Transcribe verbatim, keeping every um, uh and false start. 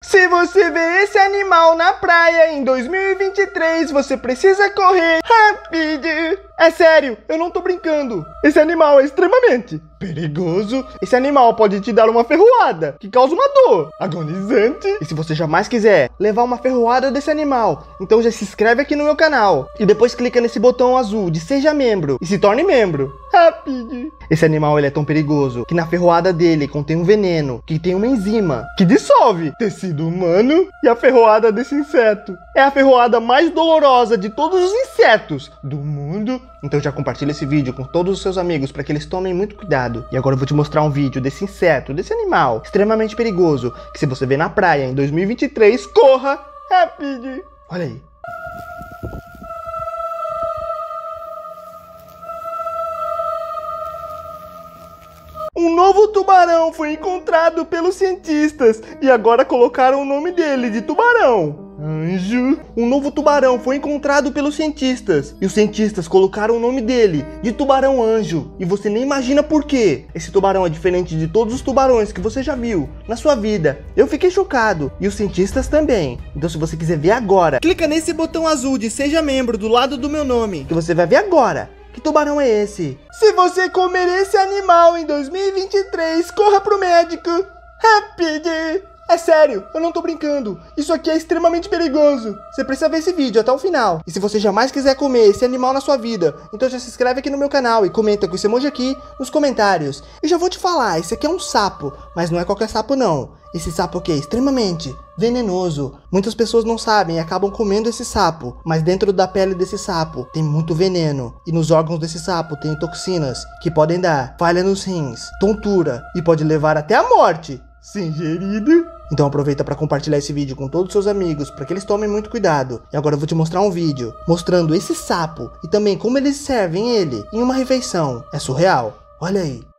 Se você vê esse animal na praia em dois mil e vinte e três, você precisa correr rápido. É sério, eu não tô brincando. Esse animal é extremamente perigoso. Esse animal pode te dar uma ferroada que causa uma dor agonizante. E se você jamais quiser levar uma ferroada desse animal, então já se inscreve aqui no meu canal. E depois clica nesse botão azul de seja membro e se torne membro. Rápido. Esse animal ele é tão perigoso que na ferroada dele contém um veneno, que tem uma enzima que dissolve tecido humano. E a ferroada desse inseto é a ferroada mais dolorosa de todos os insetos do mundo. Então já compartilha esse vídeo com todos os seus amigos para que eles tomem muito cuidado. E agora eu vou te mostrar um vídeo desse inseto, desse animal extremamente perigoso, que se você ver na praia em dois mil e vinte e três, corra rápido. Olha aí. Um novo tubarão foi encontrado pelos cientistas e agora colocaram o nome dele de tubarão anjo. Um novo tubarão foi encontrado pelos cientistas e os cientistas colocaram o nome dele de tubarão anjo. E você nem imagina por quê. Esse tubarão é diferente de todos os tubarões que você já viu na sua vida. Eu fiquei chocado e os cientistas também. Então se você quiser ver agora, clica nesse botão azul de seja membro do lado do meu nome, que você vai ver agora. Que tubarão é esse? Se você comer esse animal em dois mil e vinte e três, corra pro médico. Rápido. É sério, eu não tô brincando. Isso aqui é extremamente perigoso. Você precisa ver esse vídeo até o final. E se você jamais quiser comer esse animal na sua vida, então já se inscreve aqui no meu canal e comenta com esse emoji aqui nos comentários. Eu já vou te falar, esse aqui é um sapo, mas não é qualquer sapo não. Esse sapo aqui é extremamente venenoso. Muitas pessoas não sabem e acabam comendo esse sapo, mas dentro da pele desse sapo tem muito veneno. E nos órgãos desse sapo tem toxinas que podem dar falha nos rins, tontura e pode levar até a morte se ingerido. Então aproveita para compartilhar esse vídeo com todos os seus amigos, para que eles tomem muito cuidado. E agora eu vou te mostrar um vídeo mostrando esse sapo e também como eles servem ele em uma refeição. É surreal. Olha aí.